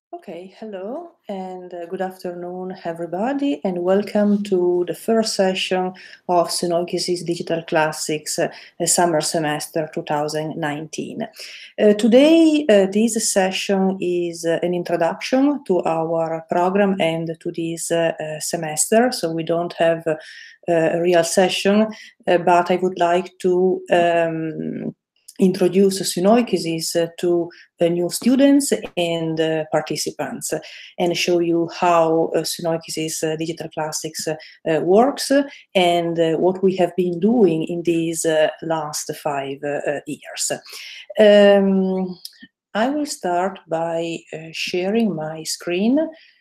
Okay, hello and good afternoon, everybody, and welcome to the first session of Synoikis' Digital Classics Summer Semester 2019. Today, this session is an introduction to our program and to this semester, so we don't have a real session, but I would like to introduce Synoikis to new students and participants and show you how Synoikis' Digital Classics works and what we have been doing in these last 5 years. I will start by sharing my screen.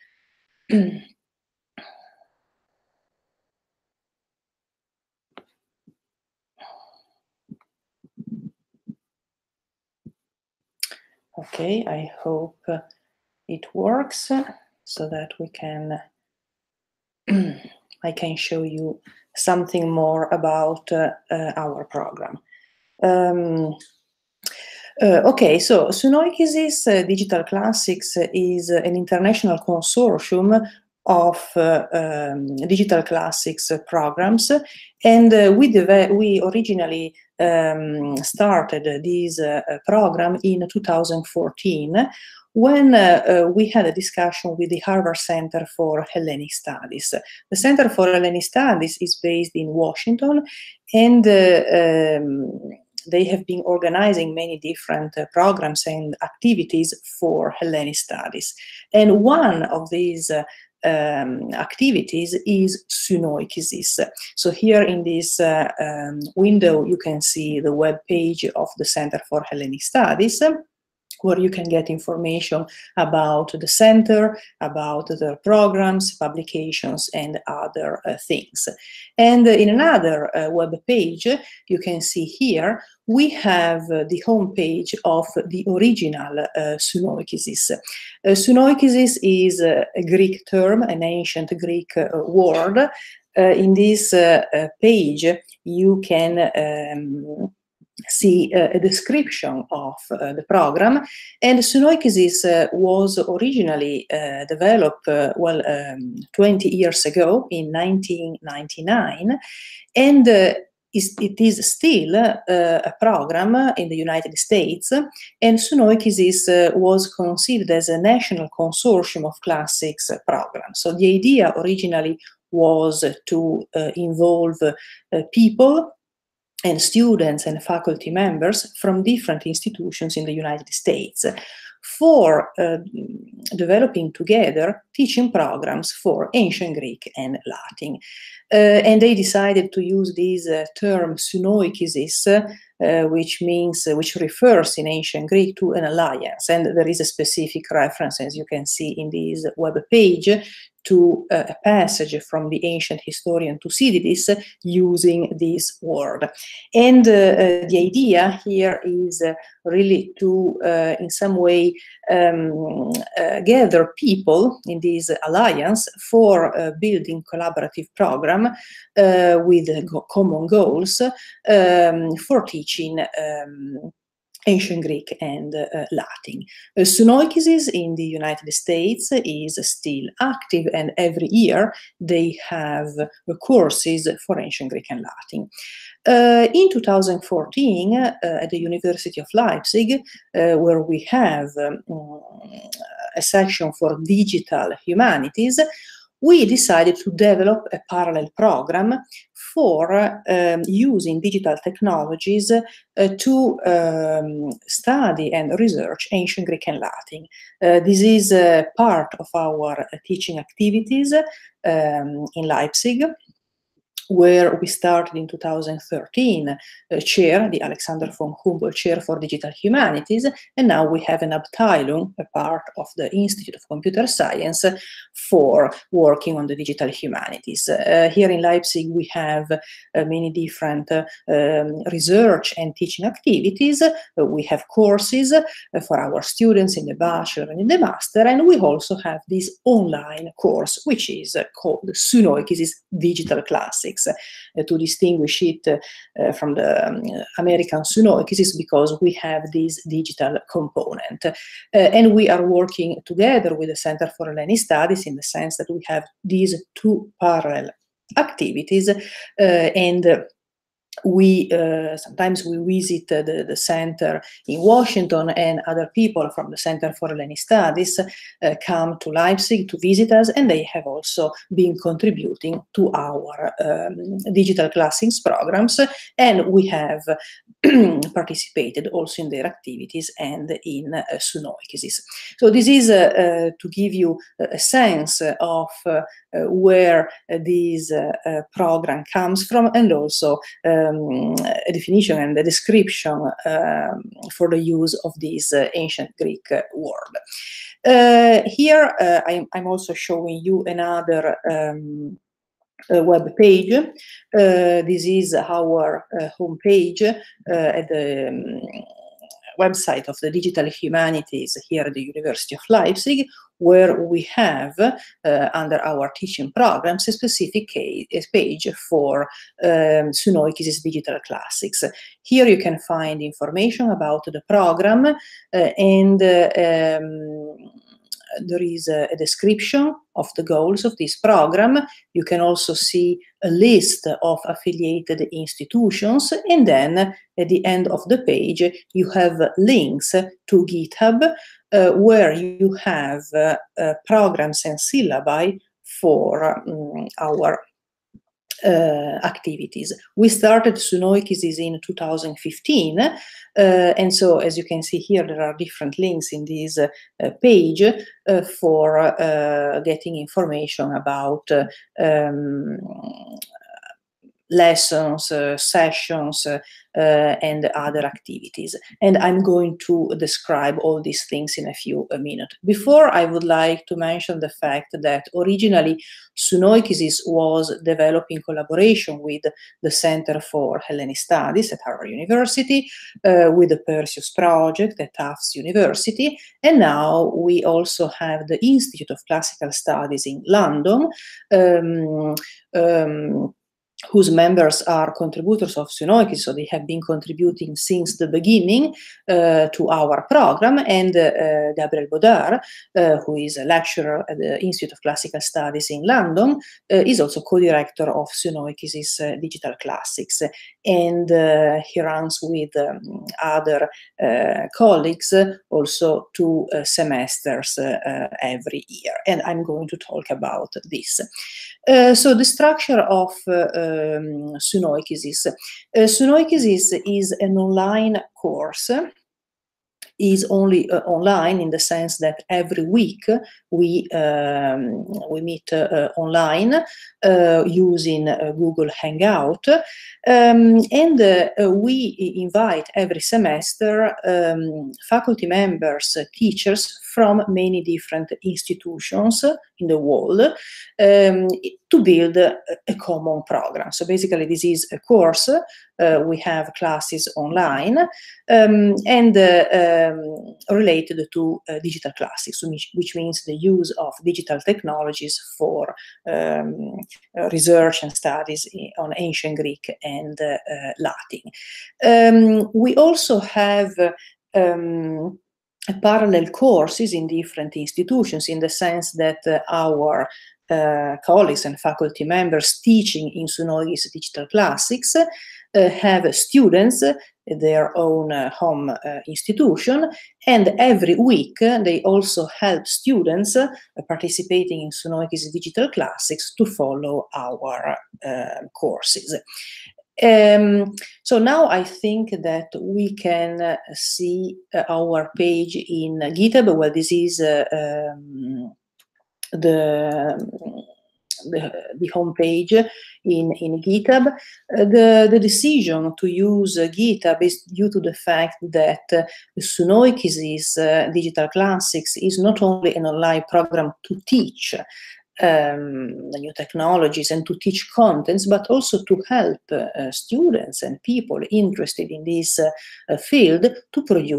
Okay, I hope it works so that we can I can show you something more about our program. Okay, so Synoikis' Digital Classics is an international consortium of digital classics programs, and we originally started this program in 2014 when we had a discussion with the Harvard Center for Hellenic Studies. The Center for Hellenic Studies is based in Washington, and they have been organizing many different programs and activities for Hellenic studies. And one of these activities is Synoikis. So here in this window, you can see the web page of the Center for Hellenic Studies, where you can get information about the center, about their programs, publications, and other things. And in another web page, you can see here, we have the homepage of the original Synoikis. Synoikis is a Greek term, an ancient Greek word. In this page, you can see a description of the program. And Synoikis was originally developed 20 years ago in 1999, and it is still a program in the United States, and Synoikis was considered as a national consortium of classics programs. So the idea originally was to involve people and students and faculty members from different institutions in the United States for developing together teaching programs for ancient Greek and Latin. And they decided to use this term Synoikis, which refers in ancient Greek to an alliance. And there is a specific reference, as you can see in this web page, to a passage from the ancient historian Thucydides using this word. And the idea here is really to, in some way, gather people in this alliance for building collaborative program with common goals for teaching ancient Greek and Latin. Synoikis in the United States is still active, and every year they have courses for ancient Greek and Latin. In 2014, at the University of Leipzig, where we have a section for digital humanities, we decided to develop a parallel program for using digital technologies to study and research ancient Greek and Latin. This is part of our teaching activities in Leipzig, where we started in 2013 chair, the Alexander von Humboldt Chair for Digital Humanities, and now we have an Abteilung, a part of the Institute of Computer Science, for working on the digital humanities. Here in Leipzig, we have many different research and teaching activities. We have courses for our students in the bachelor and in the master, and we also have this online course, which is called Synoikis Digital Classics. Classics to distinguish it from the American Sunoikis, because we have this digital component. And we are working together with the Center for Hellenic Studies in the sense that we have these two parallel activities, and we sometimes we visit the center in Washington, and other people from the Center for Hellenic Studies come to Leipzig to visit us, and they have also been contributing to our digital classics programs, and we have participated also in their activities and in Sunoikis. So this is to give you a sense of where this program comes from, and also a definition and a description for the use of this ancient Greek word. Here I'm also showing you another web page. This is our homepage at the website of the Digital Humanities here at the University of Leipzig, where we have, under our teaching programs, a specific page for Sunoikis' digital classics. Here you can find information about the program, and there is a description of the goals of this program. You can also see a list of affiliated institutions, and then at the end of the page you have links to GitHub, where you have programs and syllabi for our activities. We started Sunoikis in 2015, and so as you can see here, there are different links in this page for getting information about lessons, sessions, and other activities. And I'm going to describe all these things in a few minutes. Before, I would like to mention the fact that originally Sunoikis was developed in collaboration with the Center for Hellenic Studies at Harvard University, with the Perseus project at Tufts University, and now we also have the Institute of Classical Studies in London, whose members are contributors of Sunoikis, so they have been contributing since the beginning to our program, and Gabriel Baudard, who is a lecturer at the Institute of Classical Studies in London, is also co-director of Sunoikis' Digital Classics, and he runs with other colleagues also 2 semesters every year, and I'm going to talk about this. So the structure of Sunoikis. Sunoikis is an online course, is only online in the sense that every week we meet online using Google Hangout, and we invite every semester faculty members, teachers from many different institutions in the world to build a common program. So basically this is a course, we have classes online, and related to digital classics, which means the use of digital technologies for research and studies on ancient Greek and Latin. We also have parallel courses in different institutions, in the sense that our colleagues and faculty members teaching in Sunoikis Digital Classics have students at their own home institution, and every week they also help students participating in Sunoikis Digital Classics to follow our courses. So now I think that we can see our page in GitHub. Well, this is the home page in GitHub. The decision to use GitHub is due to the fact that Sunoikis' Digital Classics is not only an online program to teach the new technologies and to teach contents, but also to help students and people interested in this field to produce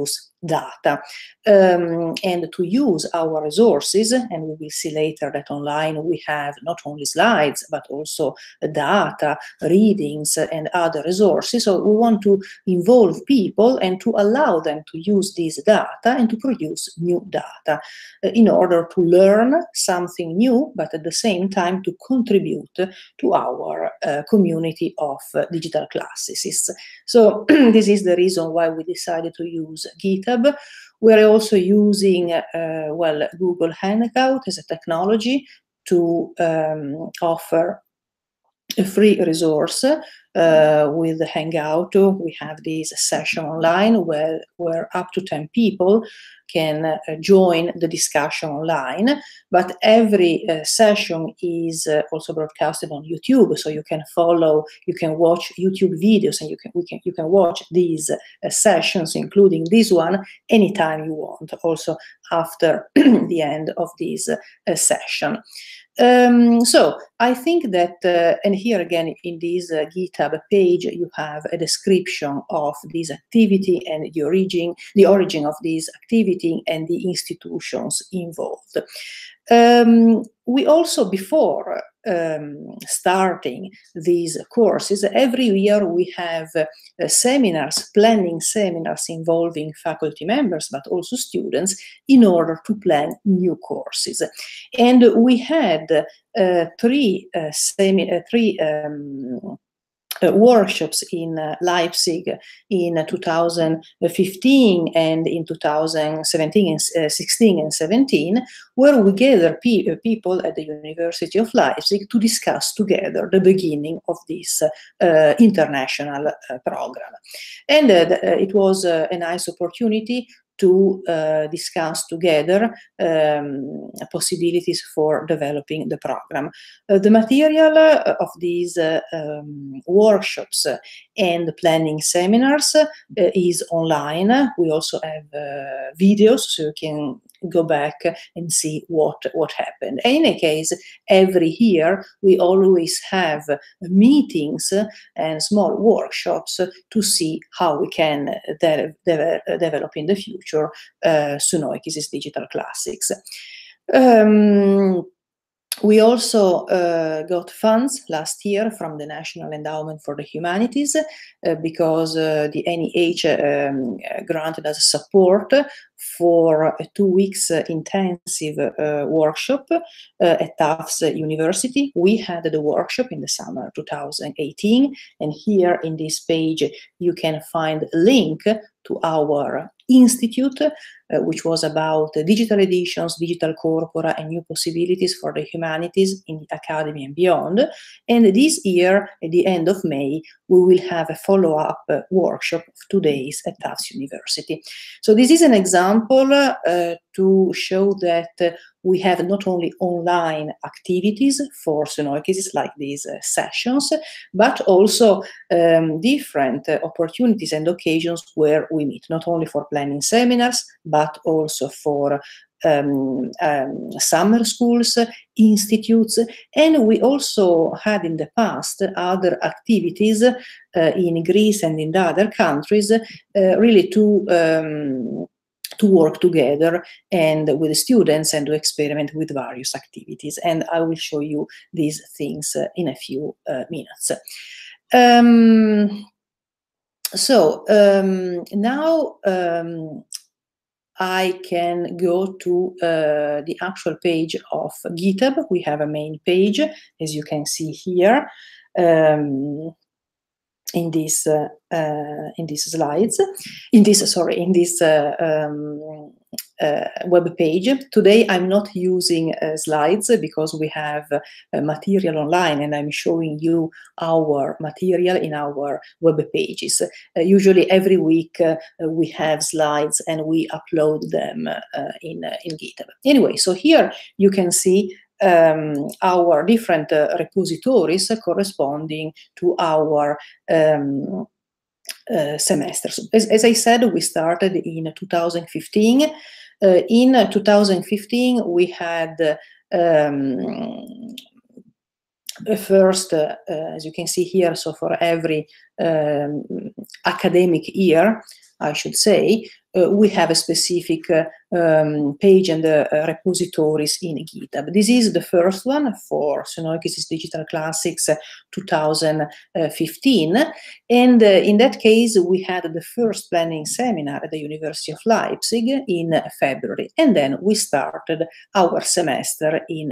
data, and to use our resources. And we will see later that online we have not only slides, but also data, readings, and other resources. So we want to involve people and to allow them to use this data and to produce new data in order to learn something new, but at the same time to contribute to our community of digital classicists. So this is the reason why we decided to use GitHub. We're also using, well, Google Hangout as a technology to offer a free resource with Hangout. We have this session online where up to 10 people can join the discussion online, but every session is also broadcasted on YouTube, so you can follow, you can watch YouTube videos, and you can watch these sessions, including this one, anytime you want, also after the end of this session. So I think that, and here again in this GitHub page, you have a description of this activity and the origin of this activity and the institutions involved. We also, before starting these courses, every year we have seminars, planning seminars involving faculty members, but also students, in order to plan new courses. And we had three workshops in Leipzig in 2015 and in 2017 and 16 and 17, where we gather people at the University of Leipzig to discuss together the beginning of this international program. And it was a nice opportunity to discuss together possibilities for developing the program. The material of these workshops and planning seminars is online. We also have videos, so you can go back and see what happened. In any case, every year we always have meetings and small workshops to see how we can develop in the future Sunoikis' digital classics. We also got funds last year from the National Endowment for the Humanities because the NEH granted us support for a 2 weeks intensive workshop at Tufts University. We had the workshop in the summer 2018, and here in this page you can find a link to our institute, which was about digital editions, digital corpora, and new possibilities for the humanities in the academy and beyond. And this year, at the end of May, we will have a follow-up workshop of 2 days at Tufts University. So this is an example to show that we have not only online activities for Sunoikis like these sessions, but also different opportunities and occasions where we meet, not only for planning seminars, but also for summer schools, institutes, and we also had in the past other activities in Greece and in the other countries, really to work together and with the students and to experiment with various activities. And I will show you these things in a few minutes. Now I can go to the actual page of GitHub. We have a main page, as you can see here. In these slides, in this web page. Today I'm not using slides because we have material online, and I'm showing you our material in our web pages. Usually every week we have slides and we upload them in GitHub. Anyway, so here you can see our different repositories corresponding to our semesters. As I said, we started in 2015. In 2015, we had first, as you can see here, so for every academic year, I should say, we have a specific page and repositories in GitHub. This is the first one for Synoikis Digital Classics 2015. And in that case, we had the first planning seminar at the University of Leipzig in February. And then we started our semester in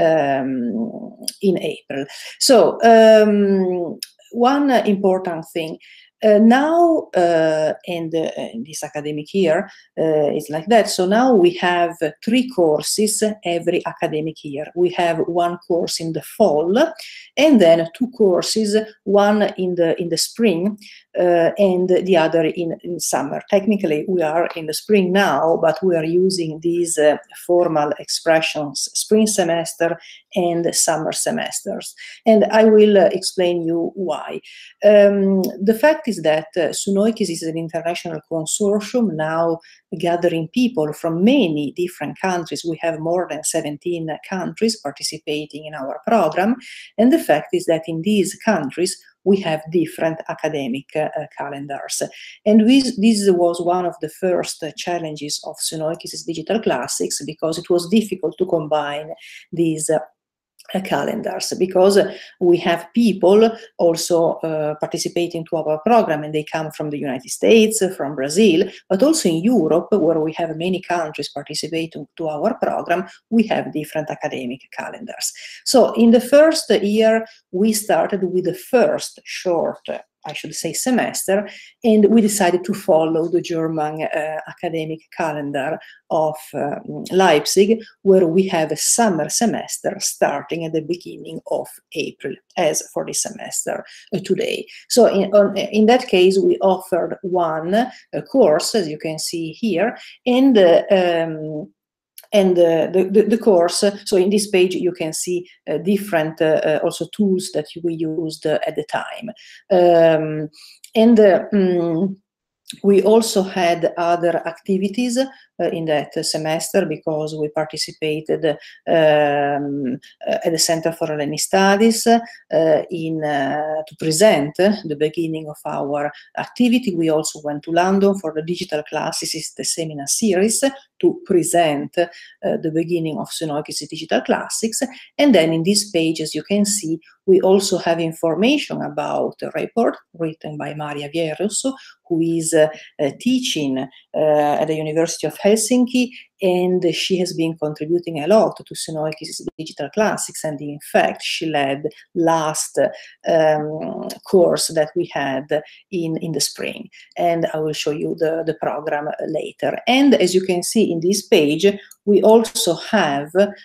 April. So one important thing, now, in this academic year, it's like that. So now we have 3 courses every academic year. We have 1 course in the fall, and then 2 courses, one in the spring, and the other in summer. Technically, we are in the spring now, but we are using these formal expressions, spring semester and summer semesters. And I will explain you why. The fact is that Synoikis is an international consortium now gathering people from many different countries. We have more than 17 countries participating in our program. And the fact is that in these countries, we have different academic calendars. And this was one of the first challenges of Synoikis Digital Classics, because it was difficult to combine these calendars, because we have people also participating to our program, and they come from the United States, from Brazil, but also in Europe, where we have many countries participating to our program, we have different academic calendars. So in the first year, we started with the first short, I should say, semester, and we decided to follow the German academic calendar of Leipzig, where we have a summer semester starting at the beginning of April, as for this semester today. So in that case, we offered one course, as you can see here, and the course, so in this page you can see different also tools that we used at the time. We also had other activities in that semester, because we participated at the Center for Hellenic Studies to present the beginning of our activity. We also went to London for the Digital Classics, the seminar series, to present the beginning of Synoikis Digital Classics. And then in this page, as you can see, we also have information about a report written by Maria Vierusso, who is teaching at the University of Helsinki, and she has been contributing a lot to Synoikis Digital Classics, and in fact she led last course that we had in the spring, and I will show you the program later. And as you can see in this page, we also have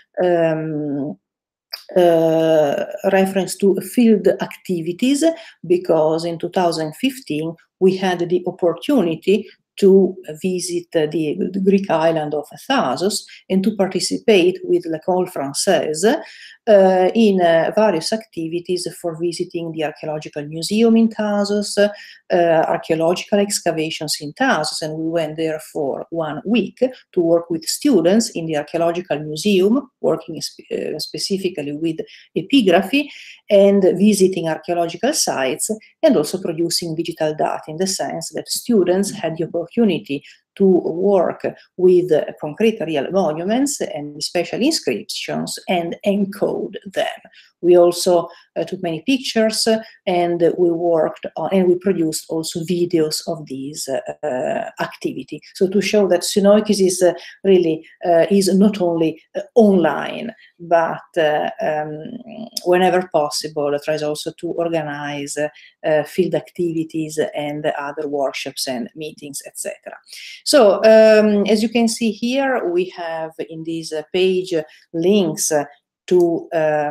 reference to field activities, because in 2015 we had the opportunity to visit the Greek island of Thasos and to participate with L'École Française in various activities for visiting the archaeological museum in Thasos, archaeological excavations in Thasos, and we went there for 1 week to work with students in the archaeological museum, working specifically with epigraphy and visiting archaeological sites, and also producing digital data, in the sense that students had the opportunity to work with concrete real monuments and special inscriptions and encode them. We also took many pictures, and we worked on, and we produced also videos of these activity. So to show that Synoikis is really is not only online, but whenever possible tries also to organize field activities and other workshops and meetings, etc. So as you can see here, we have in this page links to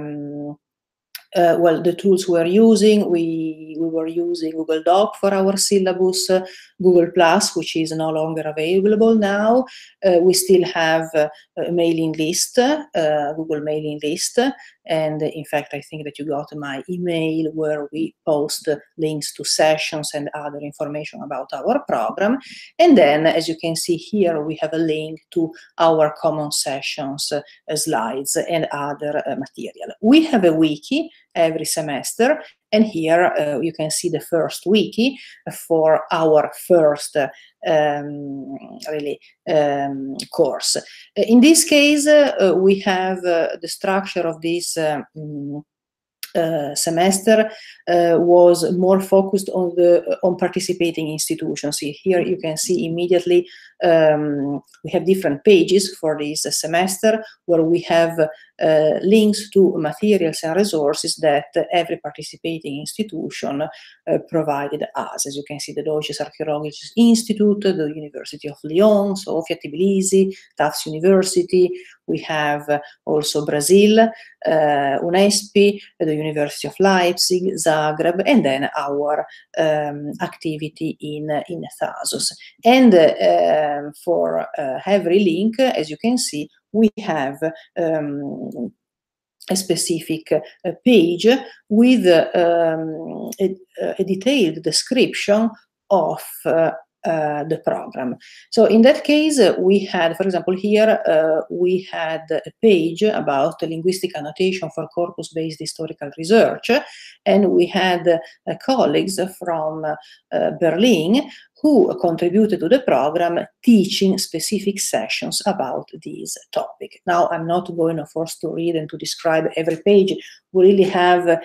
well, the tools we're using. We were using Google Doc for our syllabus, Google Plus, which is no longer available now. We still have a mailing list, Google mailing list. And in fact, I think that you got my email where we post links to sessions and other information about our program. And then, as you can see here, we have a link to our common sessions, slides, and other material. We have a wiki every semester. And here you can see the first wiki for our first course. In this case, we have the structure of this semester was more focused on participating institutions. Here you can see immediately we have different pages for this semester where we have links to materials and resources that every participating institution provided us. As you can see, the Deutsches Archäologisches Institut, the University of Lyon, Sofia, Tbilisi, Tufts University. We have also Brazil, Unesp, the University of Leipzig, Zagreb, and then our activity in Thasos. And for every link, as you can see, we have a specific page with a detailed description of the program. So in that case, we had, for example, here we had a page about linguistic annotation for corpus-based historical research, and we had colleagues from Berlin who contributed to the program teaching specific sessions about this topic. Now, I'm not going, of course, to read and to describe every page. We really have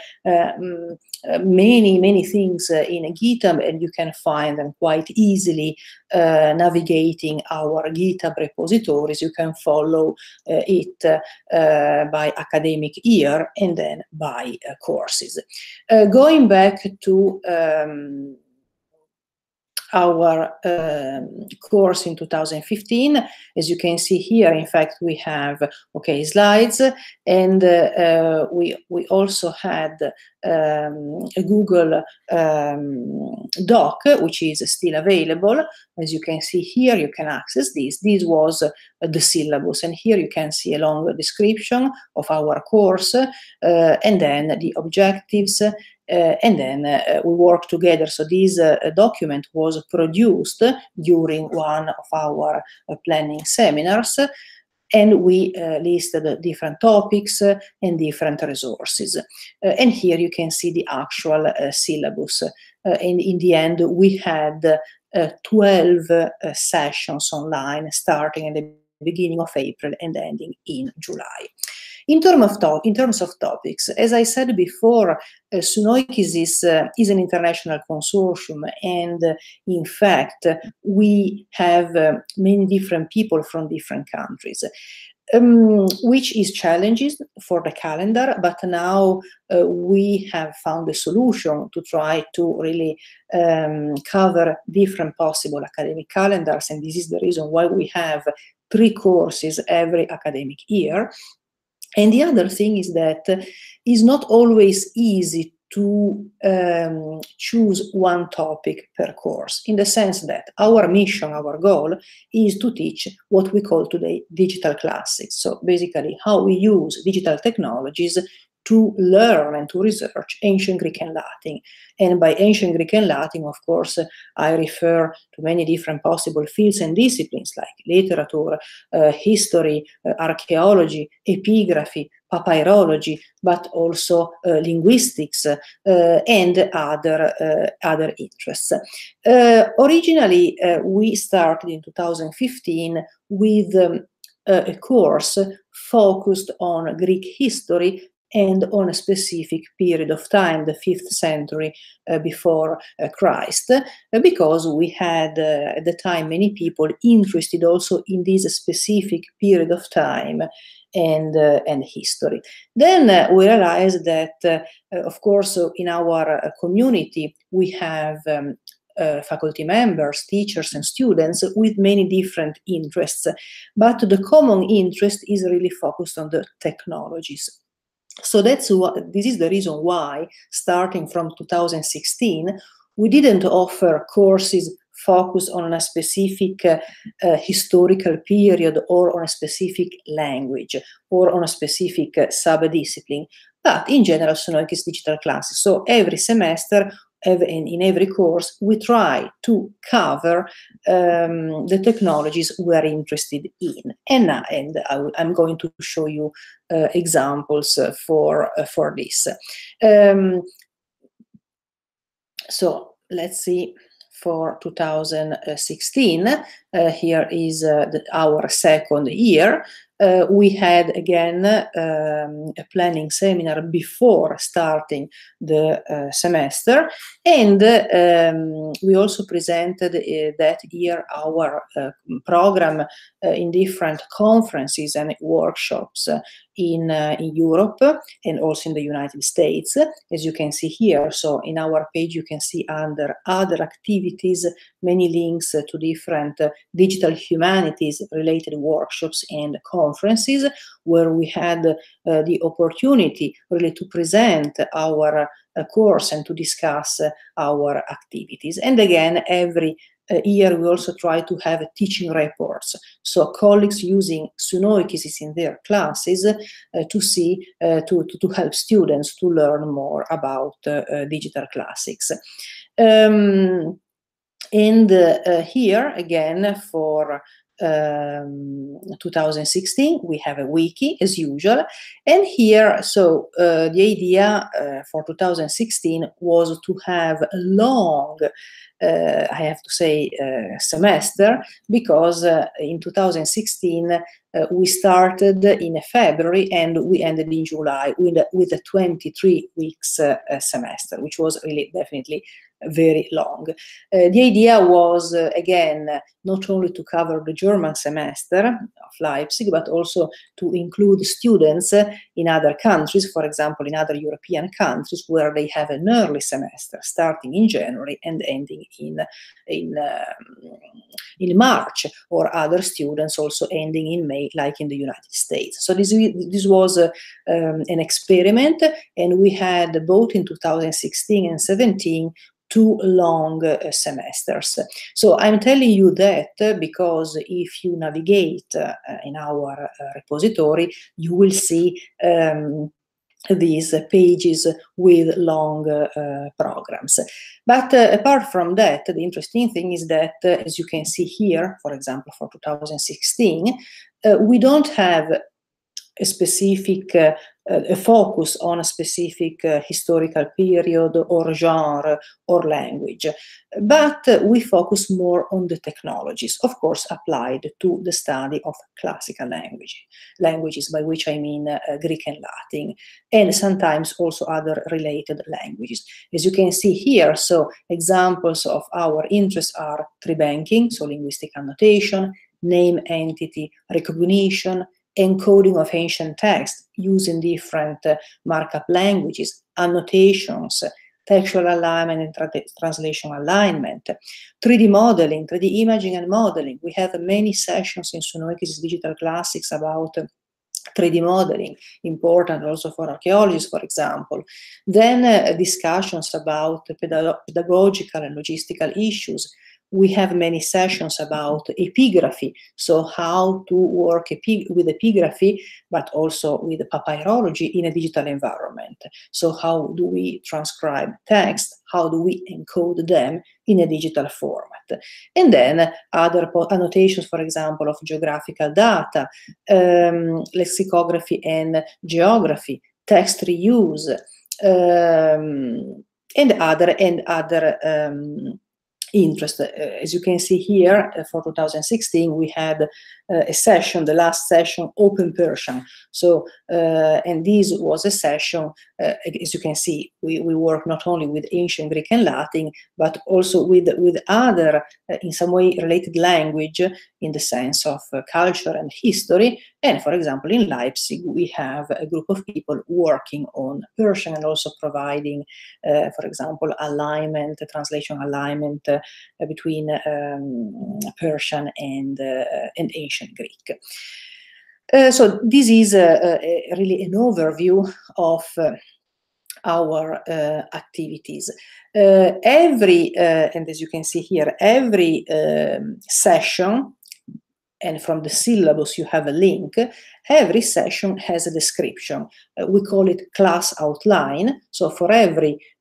many things in GitHub, and you can find them quite easily navigating our GitHub repositories. You can follow it by academic year and then by courses. Going back to our course in 2015. As you can see here, in fact, we have slides, and we also had a Google Doc, which is still available. As you can see here, you can access this. This was the syllabus, and here you can see a long description of our course, and then the objectives, and then we work together. So this document was produced during one of our planning seminars, and we listed different topics and different resources. And here you can see the actual syllabus. And in the end, we had 12 sessions online, starting at the beginning of April and ending in July. In terms of topics, as I said before, Sunoikis is an international consortium, and in fact, we have many different people from different countries, which is challenges for the calendar, but now we have found a solution to try to really cover different possible academic calendars, and this is the reason why we have 3 courses every academic year. And the other thing is that it's not always easy to choose one topic per course, in the sense that our mission, our goal, is to teach what we call today digital classics. So basically how we use digital technologies to learn and to research ancient Greek and Latin. And by ancient Greek and Latin, of course, I refer to many different possible fields and disciplines like literature, history, archaeology, epigraphy, papyrology, but also linguistics and other interests. Originally, we started in 2015 with a course focused on Greek history and on a specific period of time, the 5th century before Christ, because we had at the time many people interested also in this specific period of time and history. Then we realized that, of course, in our community, we have faculty members, teachers, and students with many different interests, but the common interest is really focused on the technologies. So this is the reason why, starting from 2016, we didn't offer courses focused on a specific historical period or on a specific language or on a specific sub-discipline, but in general, Sunoikis digital classes. So every semester in every course, we try to cover the technologies we're interested in. And I'm going to show you examples for this. So let's see. For 2016, here is our second year. We had again a planning seminar before starting the semester, and we also presented that year our program in different conferences and workshops in Europe and also in the United States, as you can see here. So in our page you can see under other activities many links to different digital humanities related workshops and conferences where we had the opportunity really to present our course and to discuss our activities. And again, every year we also try to have teaching reports, so colleagues using Sunoikis in their classes to help students to learn more about digital classics. And here again for 2016 we have a wiki as usual, and here so the idea for 2016 was to have a long I have to say semester, because in 2016 we started in February and we ended in July with a 23 weeks semester, which was really definitely very long. The idea was, again, not only to cover the German semester of Leipzig, but also to include students in other countries, for example, in other European countries where they have an early semester starting in January and ending in March, or other students also ending in May, like in the United States. So this was an experiment, and we had both in 2016 and 17 2 long semesters. So I'm telling you that because if you navigate in our repository, you will see these pages with long programs. But apart from that, the interesting thing is that, as you can see here, for example, for 2016, we don't have a specific a focus on a specific historical period or genre or language, but we focus more on the technologies, of course, applied to the study of classical languages, by which I mean Greek and Latin, and sometimes also other related languages. As you can see here, so examples of our interests are tree banking, so linguistic annotation, name entity recognition, encoding of ancient text using different markup languages, annotations, textual alignment and translation alignment, 3D modeling, 3D imaging and modeling. We have many sessions in Sunoikis Digital Classics about 3D modeling, important also for archaeologists, for example. Then discussions about pedagogical and logistical issues. We have many sessions about epigraphy, so how to work with epigraphy, but also with papyrology in a digital environment. So how do we transcribe text? How do we encode them in a digital format? And then other annotations, for example, of geographical data, lexicography and geography, text reuse, and other interest. As you can see here, for 2016, we had a session, the last session, Open Persian. So, and this was a session, as you can see, we work not only with ancient Greek and Latin, but also with other, in some way, related language in the sense of culture and history. And for example, in Leipzig, we have a group of people working on Persian and also providing, for example, alignment, translation alignment between Persian and ancient Greek. So this is really an overview of our activities. And as you can see here, every session, and from the syllabus you have a link, every session has a description. We call it class outline. So for every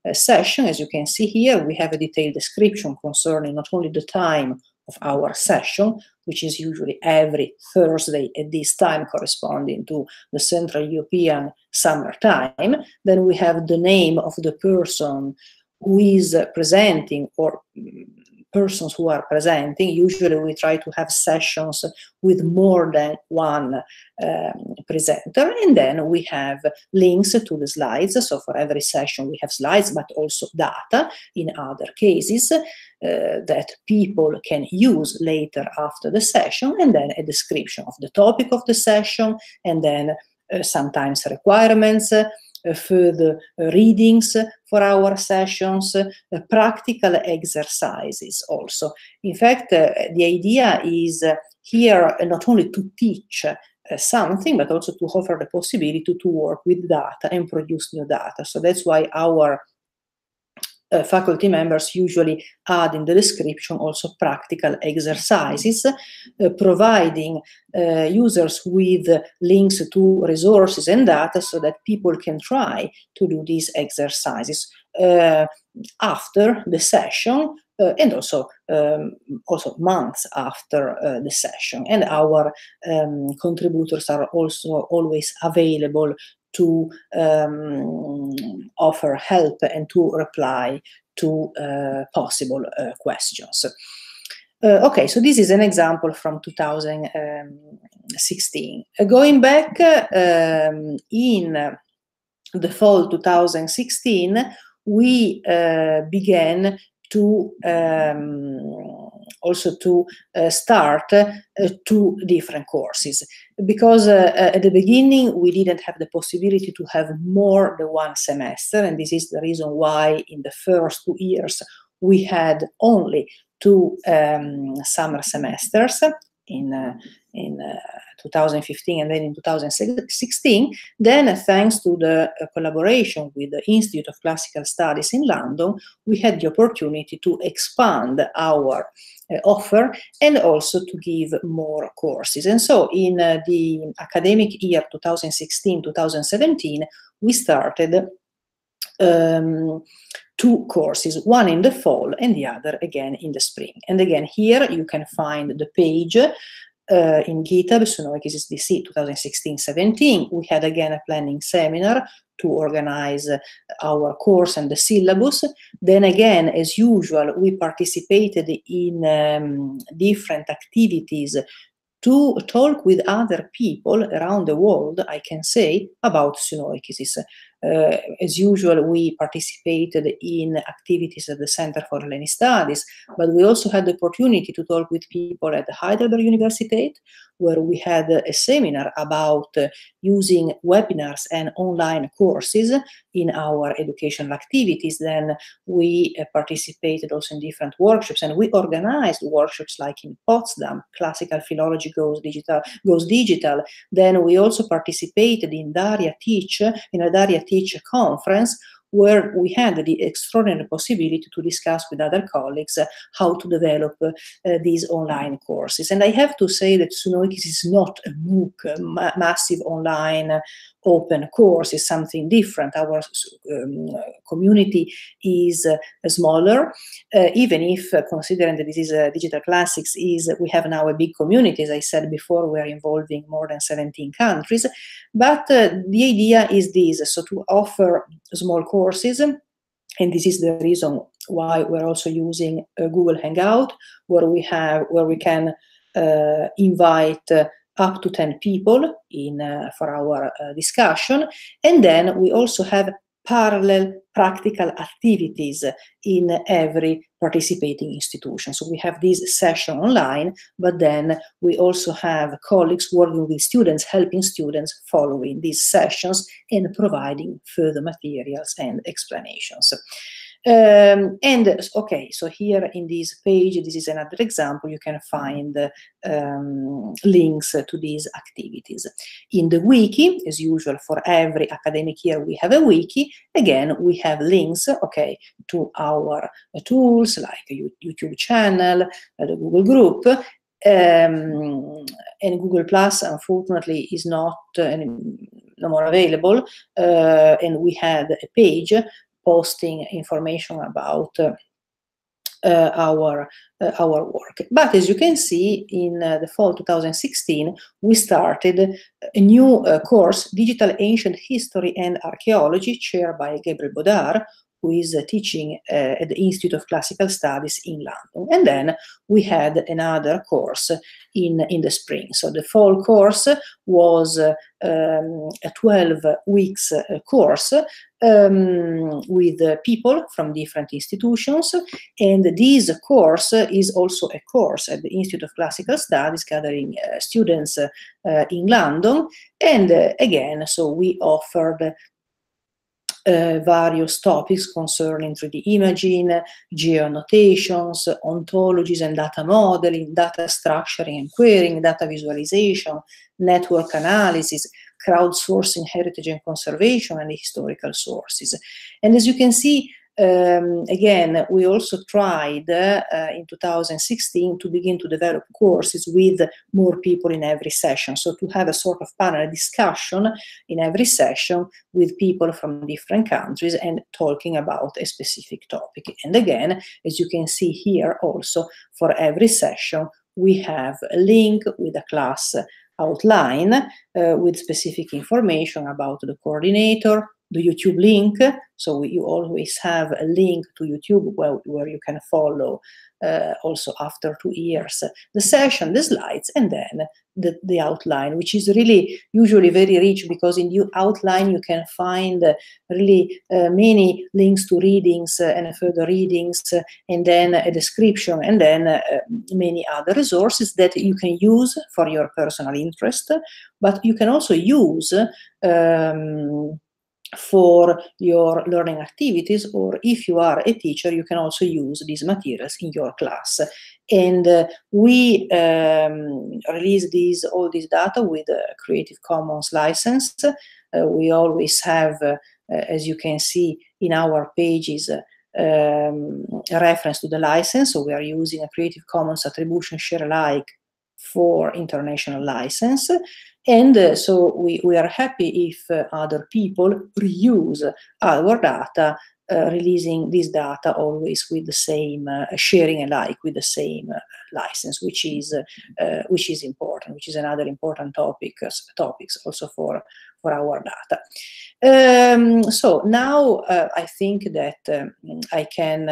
session. As you can see here, we have a detailed description concerning not only the time of our session, which is usually every Thursday at this time corresponding to the Central European summer time. Then we have the name of the person who is presenting, or persons who are presenting. Usually we try to have sessions with more than one presenter, and then we have links to the slides. So for every session we have slides, but also data in other cases that people can use later after the session, and then a description of the topic of the session, and then sometimes requirements, further readings for our sessions, practical exercises also. In fact, the idea is here not only to teach something, but also to offer the possibility to work with data and produce new data. So that's why our faculty members usually add in the description also practical exercises, providing users with links to resources and data so that people can try to do these exercises after the session, and also months after the session. And our contributors are also always available to offer help and to reply to possible questions. Okay, so this is an example from 2016. Going back in the fall 2016, we began to also to start two different courses, because at the beginning we didn't have the possibility to have more than one semester, and this is the reason why in the first 2 years we had only 2 summer semesters in 2015 and then in 2016. Then, thanks to the collaboration with the Institute of Classical Studies in London, we had the opportunity to expand our offer and also to give more courses. And so in the academic year 2016-2017, we started 2 courses, one in the fall and the other again in the spring. And again, here you can find the page in GitHub, Sunoikis SDC 2016-17. We had again a planning seminar to organize our course and the syllabus. Then again, as usual, we participated in different activities to talk with other people around the world, I can say, about Sunoikis. As usual, we participated in activities at the Center for Hellenic Studies, but we also had the opportunity to talk with people at the Heidelberg University, where we had a seminar about using webinars and online courses in our educational activities. Then we participated also in different workshops, and we organized workshops like in Potsdam, Classical Philology Goes Digital. Then we also participated in Daria Teach, in a Daria Teach conference, where we had the extraordinary possibility to discuss with other colleagues how to develop these online courses. And I have to say that Sunoikis is not a MOOC, massive online open course. Is something different. Our community is smaller, even if considering that this is digital classics, we have now a big community. As I said before, we are involving more than 17 countries. But the idea is this: so to offer small courses, and this is the reason why we're also using Google Hangout, where we can invite up to 10 people for our discussion. And then we also have parallel practical activities in every participating institution. So we have this session online, but then we also have colleagues working with students, helping students following these sessions and providing further materials and explanations. Okay, so here in this page, this is another example. You can find links to these activities. In the wiki, as usual, for every academic year, we have a wiki. Again, we have links, okay, to our tools like a YouTube channel, the Google group, and Google Plus, unfortunately, is not no more available. And we had a page posting information about our work. But as you can see, in the fall 2016, we started a new course, Digital Ancient History and Archaeology, chaired by Gabriel Bodard, who is teaching at the Institute of Classical Studies in London. And then we had another course in the spring. So the fall course was a 12 weeks course with people from different institutions. And this course is also a course at the Institute of Classical Studies, gathering students in London. And again, so we offered various topics concerning 3D imaging, geoannotations, ontologies and data modeling, data structuring and querying, data visualization, network analysis, crowdsourcing, heritage and conservation, and historical sources. And as you can see, again, we also tried in 2016 to begin to develop courses with more people in every session. So to have a sort of panel discussion in every session with people from different countries and talking about a specific topic. And again, as you can see here also, for every session, we have a link with a class outline with specific information about the coordinator, the YouTube link. So you always have a link to YouTube where you can follow also after 2 years the session, the slides, and then the outline, which is really usually very rich, because in the outline you can find really many links to readings and further readings, and then a description, and then many other resources that you can use for your personal interest, but you can also use for your learning activities, or if you are a teacher, you can also use these materials in your class. And we release all this data with a Creative Commons license. We always have, as you can see in our pages, a reference to the license. So we are using a Creative Commons Attribution Share Alike for international license. And so we are happy if other people reuse our data, releasing this data always with the same, sharing alike with the same license, which is important, which is another important topics also for our data. So now I think that I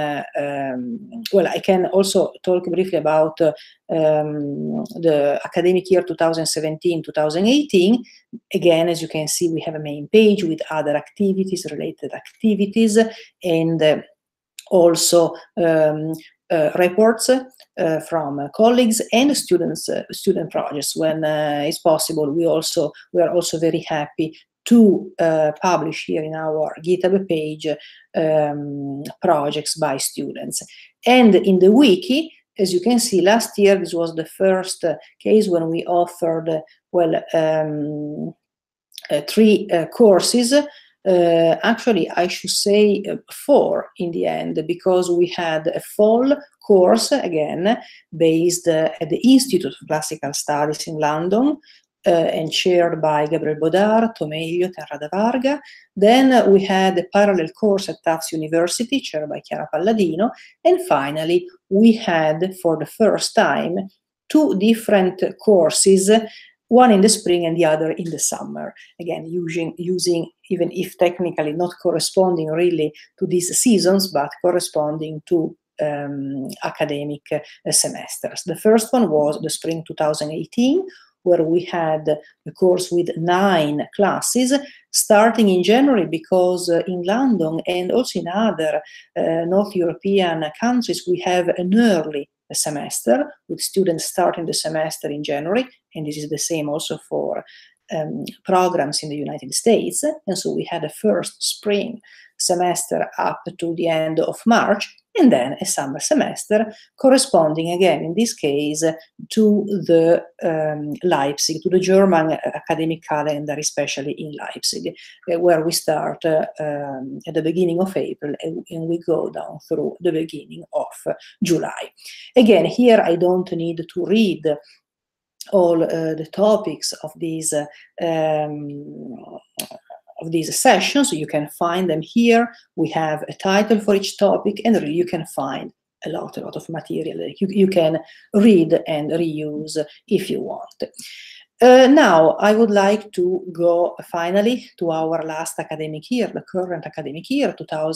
can also talk briefly about the academic year 2017-2018. Again, as you can see, we have a main page with other activities, related activities, and also reports from colleagues and students, student projects. When it's possible, we are also very happy to publish here in our GitHub page projects by students. And in the wiki, as you can see, last year this was the first case when we offered 3 courses. Actually, I should say 4 in the end, because we had a fall course, again, based at the Institute of Classical Studies in London, and chaired by Gabriel Bodard, Tomeglio, Terra Varga. Then we had a parallel course at Tufts University, chaired by Chiara Palladino. And finally, we had, for the first time, 2 different courses, one in the spring and the other in the summer. Again, using even if technically not corresponding really to these seasons, but corresponding to academic semesters. The first one was the spring 2018, where we had a course with 9 classes, starting in January, because in London and also in other North European countries, we have an early semester, with students starting the semester in January, and this is the same also for programs in the United States. And so we had a first spring semester up to the end of March, and then a summer semester corresponding, again, in this case, to the Leipzig, to the German academic calendar, especially in Leipzig, where we start at the beginning of April and we go down through the beginning of July. Again, here I don't need to read all the topics of these these sessions. You can find them here. We have a title for each topic, and really you can find a lot of material that you can read and reuse if you want. Now, I would like to go finally to our last academic year, the current academic year,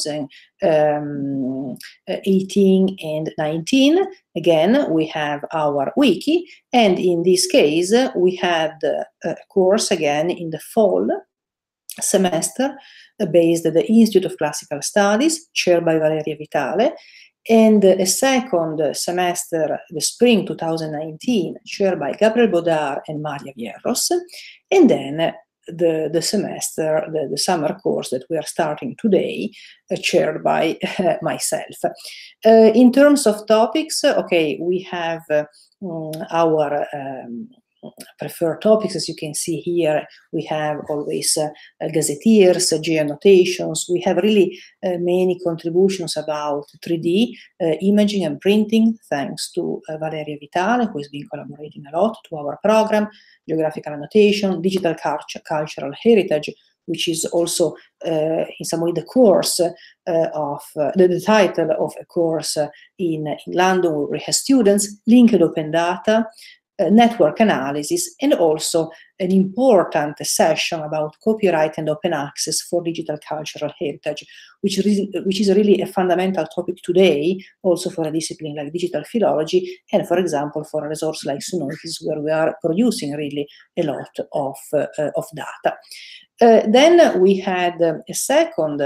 2018 and 19. Again, we have our wiki, and in this case, we had a course again in the fall semester based at the Institute of Classical Studies, chaired by Valeria Vitale, and a second semester, the spring 2019, chaired by Gabriel Bodar and Maria Vierros, and then the semester, the summer course that we are starting today, chaired by myself. In terms of topics, okay, we have our preferred topics. As you can see here, we have always gazetteers, geoannotations. We have really many contributions about 3D imaging and printing, thanks to Valeria Vitale, who has been collaborating a lot to our program, geographical annotation, digital cultural heritage, which is also in some way the course of the title of a course in London where we have students, linked open data, network analysis, and also an important session about copyright and open access for digital cultural heritage, which is really a fundamental topic today, also for a discipline like digital philology, and for example, for a resource like Sunoikis, where we are producing really a lot of data. Then we had a second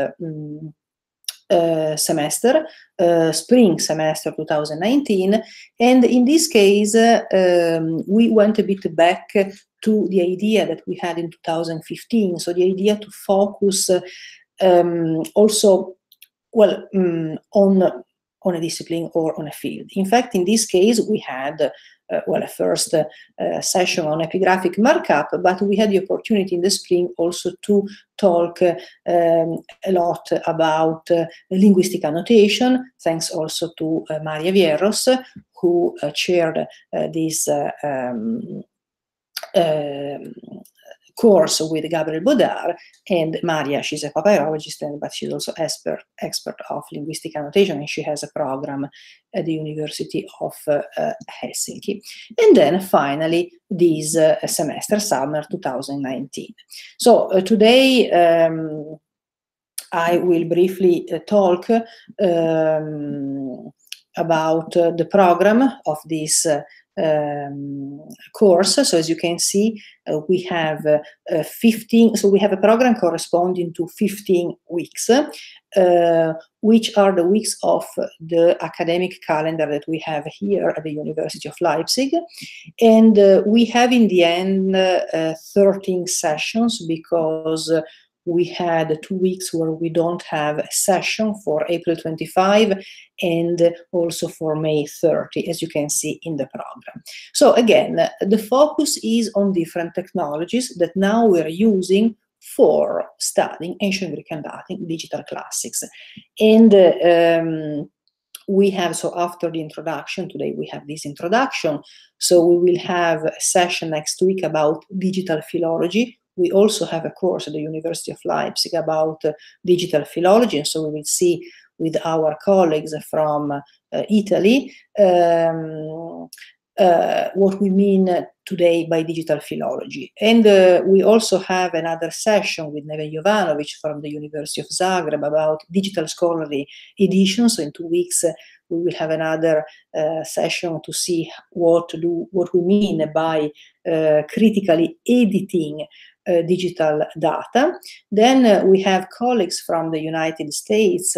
semester, spring semester 2019, and in this case we went a bit back to the idea that we had in 2015, so the idea to focus also, well, on a discipline or on a field. In fact, in this case we had well, a first session on epigraphic markup, but we had the opportunity in the spring also to talk a lot about linguistic annotation, thanks also to Maria Vierros, who chaired this course with Gabriel Bodar, and Maria, she's a papyrologist, but she's also expert of linguistic annotation, and she has a program at the University of Helsinki. And then finally, this semester, summer 2019. So today I will briefly talk about the program of this course. So as you can see, we have 15, so we have a program corresponding to 15 weeks, which are the weeks of the academic calendar that we have here at the University of Leipzig. And we have in the end 13 sessions, because we had 2 weeks where we don't have a session for April 25 and also for May 30, as you can see in the program. So again, the focus is on different technologies that now we're using for studying ancient Greek and Latin digital classics. And we have, so after the introduction, today we have this introduction, so we will have a session next week about digital philology. We also have a course at the University of Leipzig about digital philology, and so we will see with our colleagues from Italy what we mean today by digital philology. And we also have another session with Neven Jovanovic from the University of Zagreb about digital scholarly editions. So in 2 weeks we will have another session to see what we mean by critically editing digital data. Then we have colleagues from the United States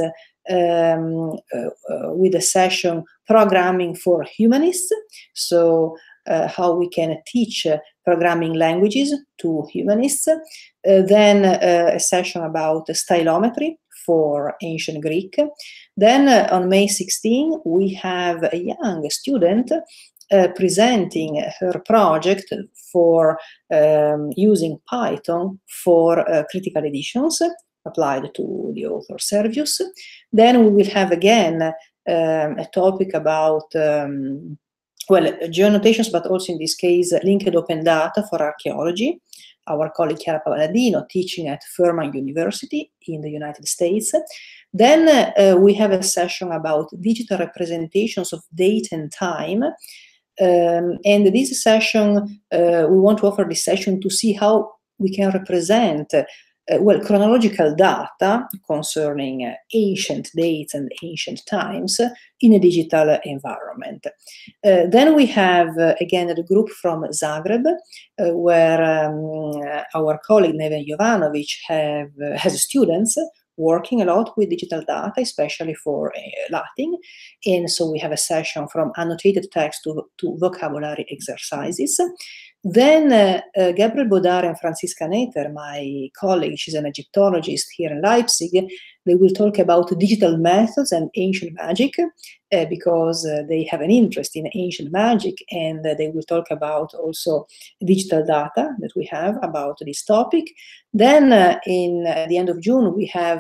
with a session programming for humanists. So how we can teach programming languages to humanists. Then a session about stylometry for ancient Greek. Then on May 16, we have a young student presenting her project for using Python for critical editions applied to the author Servius. Then we will have again a topic about well, geoannotations, but also in this case linked open data for archaeology, our colleague Chiara Palladino, teaching at Furman University in the United States. Then we have a session about digital representations of date and time. And this session, we want to offer this session to see how we can represent chronological data concerning ancient dates and ancient times in a digital environment. Then we have, again, the group from Zagreb, where our colleague Neven Jovanovic has students working a lot with digital data, especially for Latin. And so we have a session from annotated text to vocabulary exercises. Then Gabriel Bodar and Franziska Neter, my colleague, she's an Egyptologist here in Leipzig, they will talk about digital methods and ancient magic because they have an interest in ancient magic, and they will talk about also digital data that we have about this topic. Then at the end of June, we have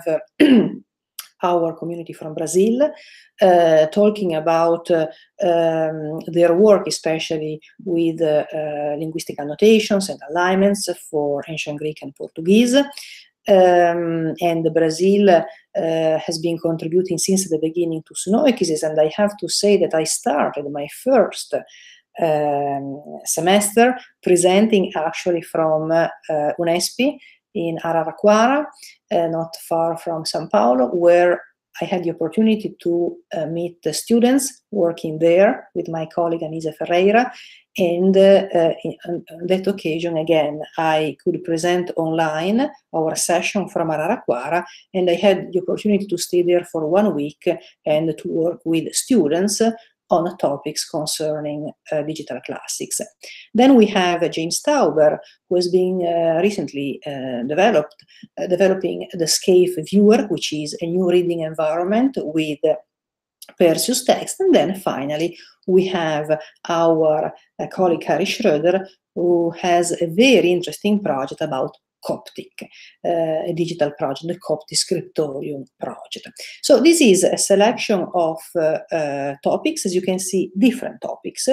our community from Brazil talking about their work, especially with linguistic annotations and alignments for ancient Greek and Portuguese. And Brazil has been contributing since the beginning to Sunoikizis, and I have to say that I started my first semester presenting actually from Unesp in Araraquara, not far from São Paulo, where I had the opportunity to meet the students working there with my colleague Anisa Ferreira. And on that occasion, again, I could present online our session from Araraquara, and I had the opportunity to stay there for 1 week and to work with students on topics concerning digital classics. Then we have James Tauber, who has been recently developing the Scaife Viewer, which is a new reading environment with Perseus text. And then finally, we have our colleague Harry Schroeder, who has a very interesting project about Coptic, a digital project, the Coptic Scriptorium project. So this is a selection of topics, as you can see, different topics,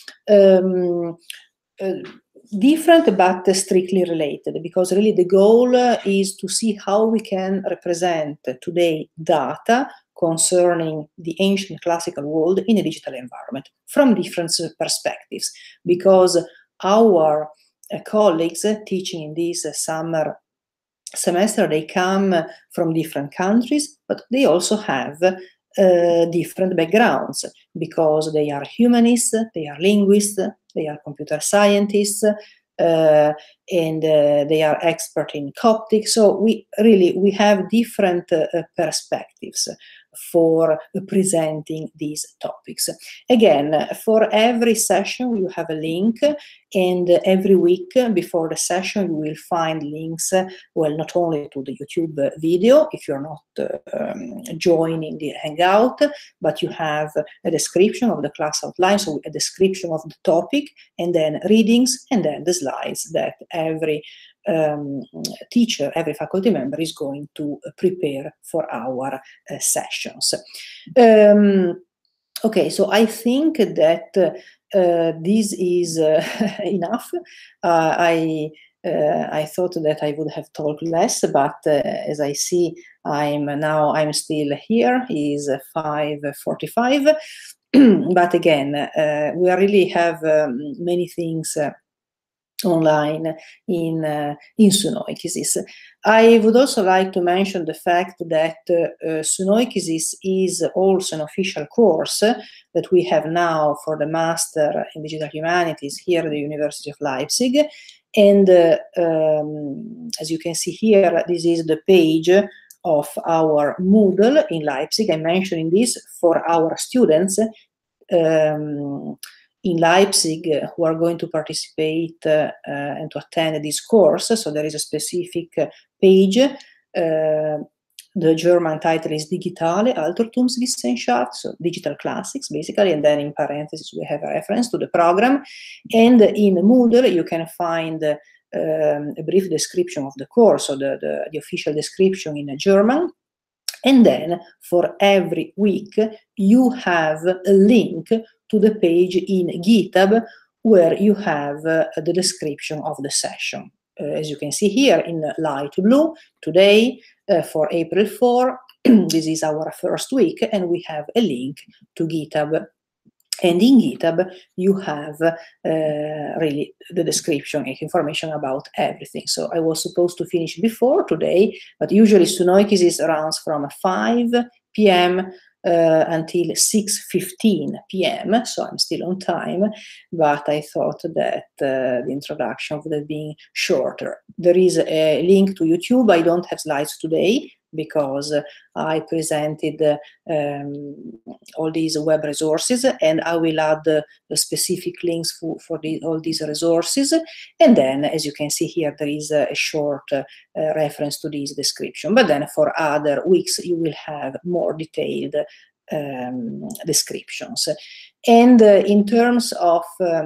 different but strictly related, because really the goal is to see how we can represent today data concerning the ancient classical world in a digital environment from different perspectives, because our colleagues teaching in this summer semester, they come from different countries, but they also have different backgrounds, because they are humanists, they are linguists, they are computer scientists, and they are expert in Coptic. So we have different perspectives for presenting these topics. Again, for every session you have a link, and every week before the session you will find links, well, not only to the YouTube video if you're not joining the Hangout, but you have a description of the class outline, so a description of the topic, and then readings, and then the slides that every teacher, every faculty member is going to prepare for our sessions. Okay, so I think that this is enough. I thought that I would have talked less, but as I see, I'm still here. It is 5:45. But again, we really have many things online in Sunoikizis. I would also like to mention the fact that Sunoikizis is also an official course that we have now for the Master in Digital Humanities here at the University of Leipzig. And as you can see here, this is the page of our Moodle in Leipzig. I'm mentioning this for our students in Leipzig who are going to participate and to attend this course. So there is a specific page. The German title is Digitale Altertumswissenschaft, so digital classics basically, and then in parentheses we have a reference to the program. And in Moodle you can find a brief description of the course, so the official description in German. And then for every week you have a link to the page in GitHub where you have the description of the session. as you can see here in light blue, today for April 4, this is our first week, and we have a link to GitHub. And in GitHub, you have really the description and information about everything. So I was supposed to finish before today, but usually Sunoikizis runs from 5 p.m. Until 6:15 p.m. So I'm still on time, but I thought that the introduction would have been shorter. There is a link to YouTube. I don't have slides today, because I presented all these web resources, and I will add the specific links for all these resources. And then, as you can see here, there is a short reference to this description. But then for other weeks, you will have more detailed descriptions. And in terms of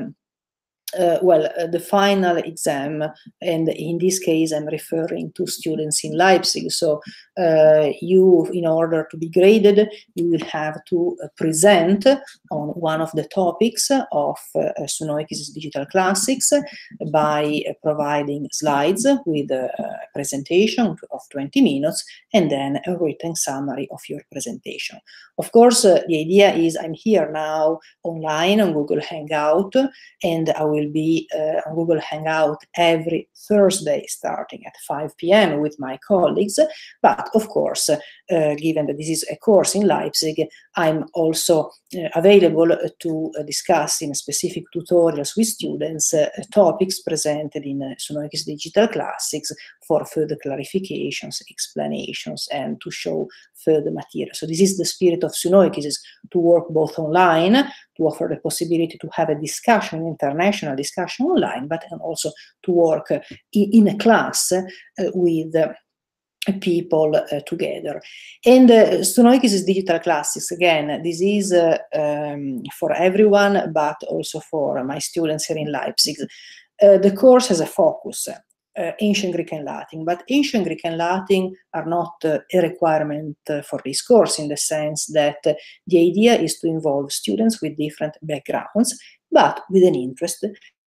the final exam, and in this case I'm referring to students in Leipzig. So you, in order to be graded, you will have to present on one of the topics of Sunoikizis Digital Classics by providing slides with a presentation of 20 minutes and then a written summary of your presentation. Of course, the idea is I'm here now online on Google Hangout, and I will be on Google Hangout every Thursday starting at 5 p.m. with my colleagues. But of course, given that this is a course in Leipzig, I'm also available to discuss in specific tutorials with students topics presented in Sunoikizis Digital Classics for further clarifications, explanations, and to show further material. So this is the spirit of Sunoikizis, to work both online, to offer the possibility to have a discussion, international discussion online, but also to work in a class with people together. And Sunoikizis Digital Classics, again, this is for everyone, but also for my students here in Leipzig. The course has a focus, Ancient Greek and Latin, but Ancient Greek and Latin are not a requirement for this course, in the sense that the idea is to involve students with different backgrounds, but with an interest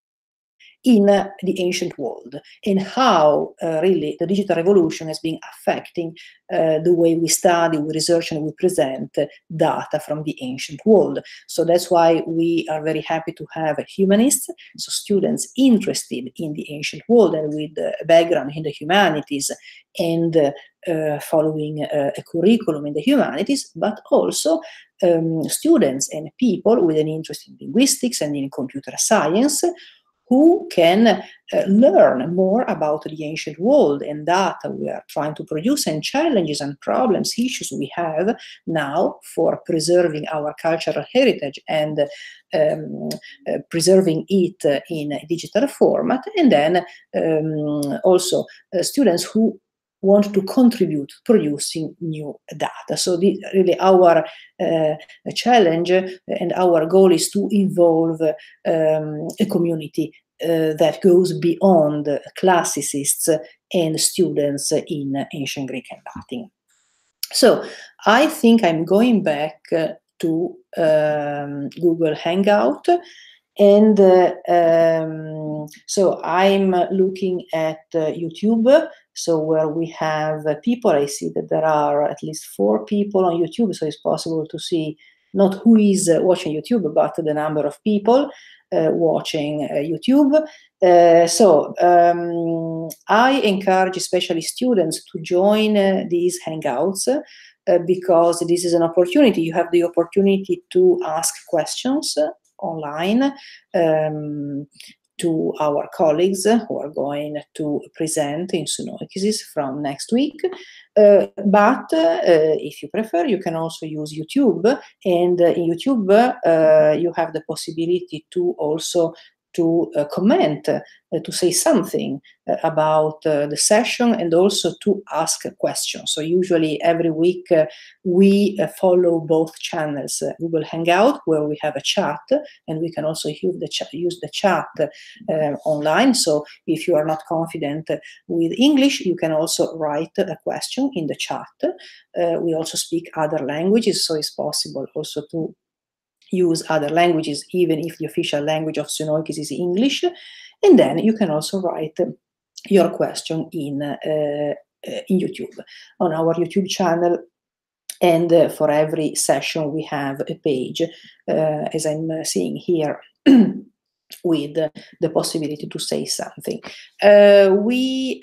in the ancient world, and how really the digital revolution has been affecting the way we study, we research, and we present data from the ancient world. So that's why we are very happy to have humanists, so students interested in the ancient world and with a background in the humanities, and following a curriculum in the humanities, but also students and people with an interest in linguistics and in computer science, who can learn more about the ancient world and data we are trying to produce, and challenges and problems, issues we have now for preserving our cultural heritage and preserving it in a digital format. And then also students who want to contribute to producing new data. So really our challenge and our goal is to involve a community that goes beyond classicists and students in Ancient Greek and Latin. So I think I'm going back to Google Hangout, and so I'm looking at YouTube, so where we have people. I see that there are at least 4 people on YouTube, so it's possible to see not who is watching YouTube, but the number of people watching YouTube. So I encourage especially students to join these Hangouts, because this is an opportunity. You have the opportunity to ask questions online to our colleagues who are going to present in Sunoikizis from next week. But if you prefer, you can also use YouTube, and in YouTube you have the possibility to also comment, to say something about the session, and also to ask a question. So usually every week we follow both channels, Google Hangout, where we have a chat, and we can also use the chat online. So if you are not confident with English, you can also write a question in the chat. We also speak other languages, so it's possible also to use other languages, even if the official language of Sunoikizis is English. And then you can also write your question in YouTube, on our YouTube channel. And for every session, we have a page, as I'm seeing here, with the possibility to say something. We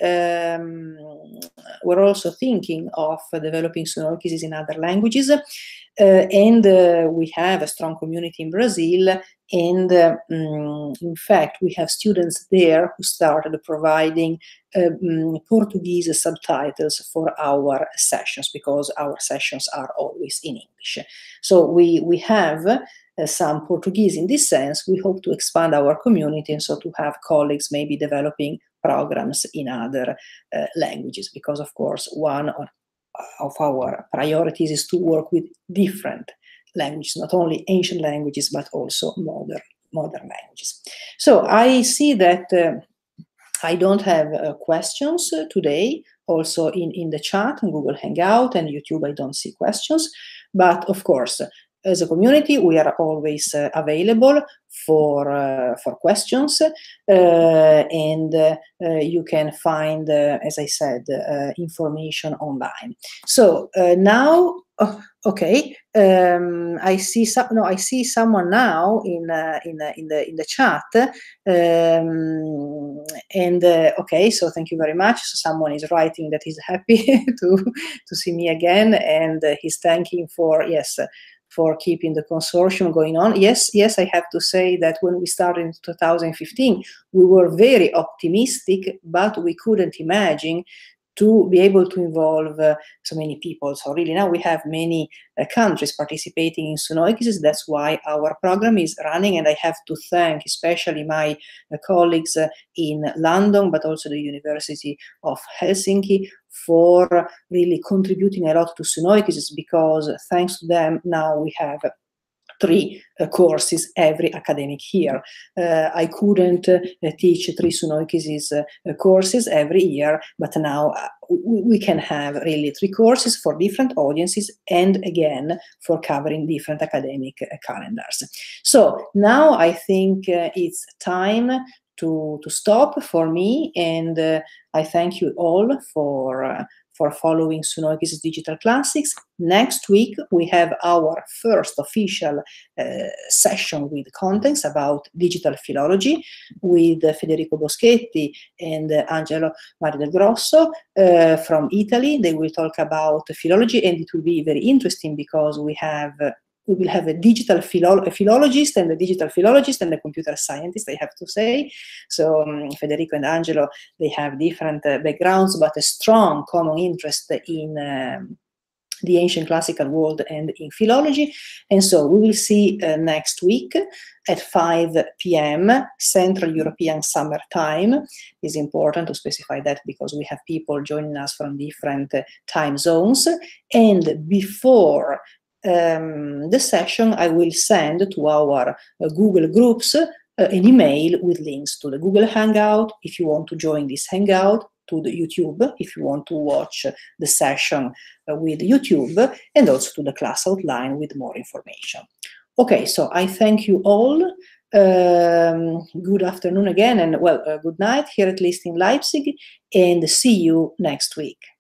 were also thinking of developing sonoro quizzes in other languages, and we have a strong community in Brazil, and in fact, we have students there who started providing Portuguese subtitles for our sessions, because our sessions are always in English. So we have some Portuguese in this sense. We hope to expand our community, and so to have colleagues maybe developing programs in other languages, because of course one of our priorities is to work with different languages, not only ancient languages, but also modern languages. So I see that I don't have questions today. Also in the chat, in Google Hangout and YouTube, I don't see questions. But of course, as a community, we are always available for questions, and you can find, as I said, information online. So now, okay, I see someone now in the chat, and okay, so thank you very much. So someone is writing that he's happy to see me again, and he's thanking for keeping the consortium going on. Yes, I have to say that when we started in 2015, we were very optimistic, but we couldn't imagine to be able to involve so many people. So really now we have many countries participating in Sonoi quizzes. That's why our program is running, and I have to thank especially my colleagues in London, but also the University of Helsinki, for really contributing a lot to Sonoi quizzes, because thanks to them now we have 3 courses every academic year. I couldn't teach 3 Sonoi quizzes courses every year, but now we can have really 3 courses for different audiences, and again for covering different academic calendars. So now I think it's time to stop for me, and I thank you all for following Sonoi Quizzes Digital Classics. Next week, we have our first official session with contents about digital philology with Federico Boschetti and Angelo Mari del Grosso from Italy. They will talk about philology, and it will be very interesting because we will have a digital philologist and a digital philologist and a computer scientist, I have to say. So Federico and Angelo, they have different backgrounds, but a strong common interest in the ancient classical world and in philology. And so we will see next week at 5 p.m. Central European Summer Time. It's important to specify that because we have people joining us from different time zones. And before the session, I will send to our Google groups an email with links to the Google Hangout if you want to join this Hangout, to the YouTube if you want to watch the session with YouTube, and also to the class outline with more information. Okay, so I thank you all. Good afternoon again, and well, good night here, at least in Leipzig, and see you next week.